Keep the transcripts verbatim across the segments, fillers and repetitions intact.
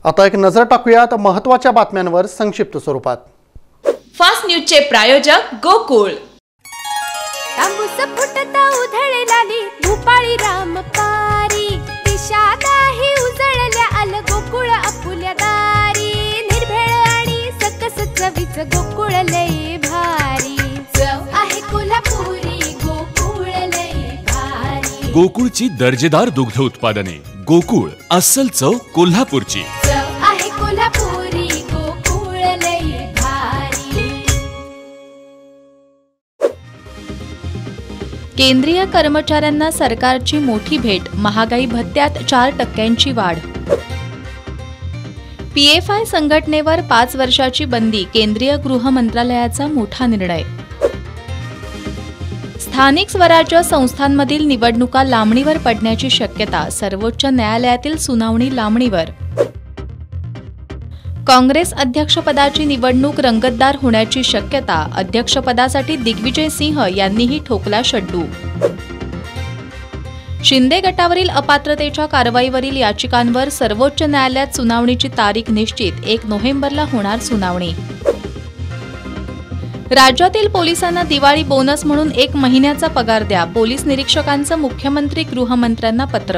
आता एक नजर टाकूयात महत्त्वाच्या बातम्यांवर संक्षिप्त स्वरूपात। फास्ट न्यूजचे प्रायोजक गोकुळ। तांबूस फुटता उधळलाली भूपाळी रामपारी, दिशादाही उजळल्या आल गोकुळ आपुल्या दारी। निर्भेळ आणि सकस चवीच गोकुळ लय भारी, चव आहे कोल्हापुरी गोकुळ लय भारी। गोकुळची दर्जेदार दुग्ध उत्पादने, गोकुळ अस्सल चव कोल्हापूरची। चव आहे कोल्हापुरी गोकुळ लय भारी। केंद्रीय कर्मचाऱ्यांना सरकारची मोठी भेट, महागाई भत्त्यात चार टक्क्यांची वाढ। पीएफआय संघटनेवर पाच वर्षाची बंदी, केंद्रीय गृह मंत्रालयाचा मोठा निर्णय। स्थानिक स्वराज्य संस्थांमधील निवडणुका लांबणीवर पडण्याची शक्यता, सर्वोच्च न्यायालयातील सुनावणी लांबणीवर। काँग्रेस अध्यक्षपदाची निवडणूक रंगतदार होण्याची शक्यता, अध्यक्षपदासाठी दिग्विजय सिंह यांनीही ठोकला शड्डू। शिंदे गटावरील अपात्रतेच्या कारवाईवरील याचिकांवर सर्वोच्च न्यायालयात सुनावणीची तारीख निश्चित, एक नोव्हेंबरला होणार सुनावणी। राज्यातील पोलिसांना दिवाळी बोनस म्हणून एक महिन्याचा पगार द्या, पोलीस निरीक्षकांचं मुख्यमंत्री गृहमंत्र्यांना पत्र।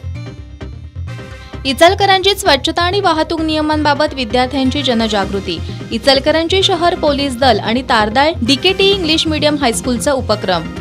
इचलकरंजीत स्वच्छता आणि वाहतूक नियमांबाबत विद्यार्थ्यांची जनजागृती, इचलकरंजी शहर पोलीस दल आणि तारदाळ डीकेटी इंग्लिश मीडियम हायस्कूलचा उपक्रम।